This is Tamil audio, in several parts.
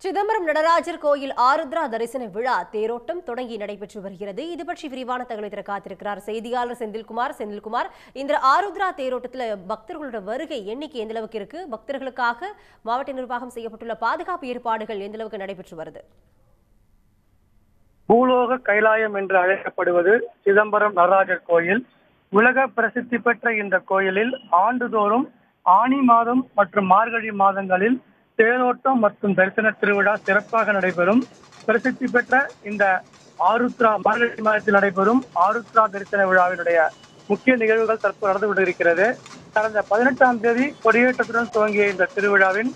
சிதம்பரம் நடராஜர் கோயில் ஆருத்ரா தரிசன விழா தேரோட்டம் தொடங்கி நடைபெற்று வருகிறது. இது பற்றி விரிவான தகவலை தர காத்திருக்கிறார் செய்தியாளர் செந்தில்குமார். இந்த ஆருத்ரா தேரோட்டத்தில் பக்தர்களோட வருகை எண்ணிக்கை எந்த அளவுக்கு இருக்கு? பக்தர்களுக்காக மாவட்ட நிர்வாகம் செய்யப்பட்டுள்ள பாதுகாப்பு ஏற்பாடுகள் எந்த அளவுக்கு நடைபெற்று வருது? பூலோக கைலாயம் என்று அழைக்கப்படுவது சிதம்பரம் நடராஜர் கோயில். உலக பிரசித்தி பெற்ற இந்த கோயிலில் ஆண்டுதோறும் ஆனி மாதம் மற்றும் மார்கழி மாதங்களில் தேரோட்டம் மற்றும் தரிசன திருவிழா சிறப்பாக நடைபெறும். பிரசித்தி பெற்ற இந்த ஆருத்ரா மார்கழி மாதத்தில் நடைபெறும் ஆருத்ரா தரிசன விழாவினுடைய முக்கிய நிகழ்வுகள் தற்போது நடந்து கொண்டிருக்கிறது. கடந்த 18ஆம் தேதி கொடியேற்றத்துடன் துவங்கிய இந்த திருவிழாவின்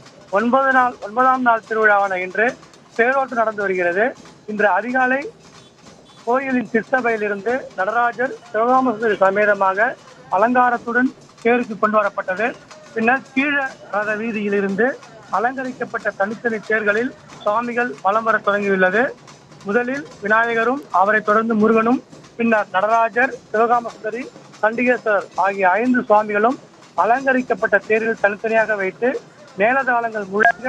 9ஆம் நாள் திருவிழாவான இன்று தேரோட்டம் நடந்து வருகிறது. இன்று அதிகாலை கோயிலின் சிற்சபையிலிருந்து நடராஜர் சிவகாம சமேதமாக அலங்காரத்துடன் தேருக்கு கொண்டு வரப்பட்டது. பின்னர் கீழ ரத வீதியிலிருந்து அலங்கரிக்கப்பட்ட தனித்தனி தேர்களில் சுவாமிகள் வலம் வர தொடங்கியுள்ளது. முதலில் விநாயகரும், அவரை தொடர்ந்து முருகனும், பின்னர் நடராஜர், சிவகாமசுந்தரி, சண்டிகேஸ்வரர் ஆகிய 5 சுவாமிகளும் அலங்கரிக்கப்பட்ட தேரில் தனித்தனியாக வைத்து மேலதாளங்கள் முழங்க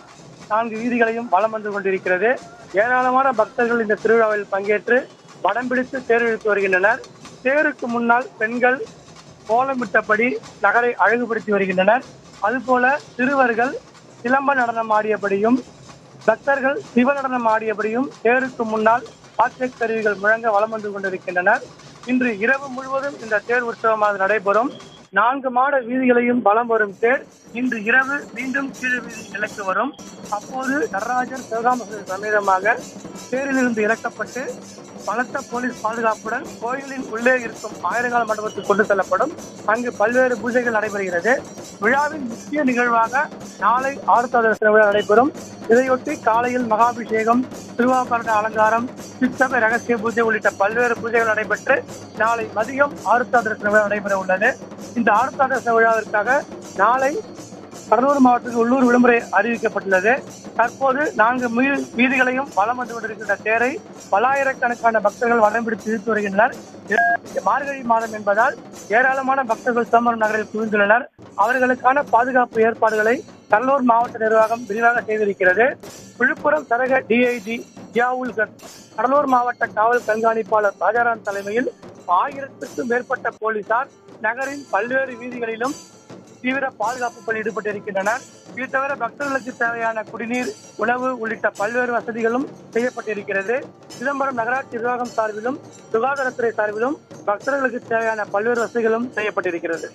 4 வீதிகளையும் வலம் வந்து கொண்டிருக்கிறது. ஏராளமான பக்தர்கள் இந்த திருவிழாவில் பங்கேற்று வடம் பிடித்து தேர் இழுத்து வருகின்றனர். தேருக்கு முன்னால் பெண்கள் கோலமிட்டபடி நகரை அழகுபடுத்தி வருகின்றனர். அதுபோல சிறுவர்கள் சிலம்ப நடனம் ஆடியபடியும் பக்தர்கள் சிவ நடனம் ஆடியபடியும் தேருக்கு முன்னால் பாத்திய கருவிகள் முழங்க வலம் வந்து கொண்டிருக்கின்றனர். இன்று இரவு முழுவதும் இந்த தேர் உற்சவமாக நடைபெறும். 4 மாட வீதிகளையும் வலம் வரும் தேர் இன்று இரவு மீண்டும் கீழ் வீதி நிலைக்கு வரும். அப்போது நடராஜர் சிவகாம சமேதமாக தேரிலிருந்து இறக்கப்பட்டு பலத்த போலீஸ் பாதுகாப்புடன் கோயிலின் உள்ளே இருக்கும் ஆயிரங்கால மண்டபத்துக்கு கொண்டு செல்லப்படும். அங்கு பல்வேறு பூஜைகள் நடைபெறுகிறது. விழாவின் முக்கிய நிகழ்வாக நாளை ஆருத்ரா தரிசன விழா நடைபெறும். இதையொட்டி காலையில் மகாபிஷேகம், திருவாபரண அலங்காரம், சிற்சபை ரகசிய பூஜை உள்ளிட்ட பல்வேறு பூஜைகள் நடைபெற்று நாளை மதியம் ஆருத்ரா தரிசன விழா நடைபெற உள்ளது. இந்த ஆருத்ரா தரிசன விழாவிற்காக நாளை கடலூர் மாவட்டத்தில் உள்ளூர் விடுமுறை அறிவிக்கப்பட்டுள்ளது. தற்போது 4 வீதிகளையும் வலம் வந்து கொண்டிருக்கின்ற தேரை பல்லாயிரக்கணக்கான பக்தர்கள் வடம் பிடித்து இழுத்து வருகின்றனர். மார்கழி மாதம் என்பதால் ஏராளமான பக்தர்கள் சிதம்பரம் நகரில் குவிந்துள்ளனர். அவர்களுக்கான பாதுகாப்பு ஏற்பாடுகளை கடலூர் மாவட்ட நிர்வாகம் விரிவாக செய்திருக்கிறது. விழுப்புரம் சரக டிஐஜி ஜியாவுல்கர், கடலூர் மாவட்ட காவல் கண்காணிப்பாளர் ராஜாராம் தலைமையில் 1000க்கும் மேற்பட்ட போலீசார் நகரின் பல்வேறு வீதிகளிலும் தீவிர பாதுகாப்பு பணி ஈடுபட்டிருக்கின்றனர். இது தவிர பக்தர்களுக்கு தேவையான குடிநீர், உணவு உள்ளிட்ட பல்வேறு வசதிகளும் செய்யப்பட்டிருக்கிறது. சிதம்பரம் நகராட்சி நிர்வாகம் சார்பிலும் சுகாதாரத்துறை சார்பிலும் பக்தர்களுக்கு தேவையான பல்வேறு வசதிகளும் செய்யப்பட்டிருக்கிறது.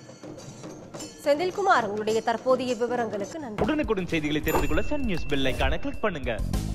செந்தில்குமார், உங்களுடைய தற்போதைய விவரங்களுக்கு நன்றி. உடனுக்குடன் செய்திகளை தெரிந்து கொள்ள சன் நியூஸ் பெல் ஐகானை கிளிக் பண்ணுங்க.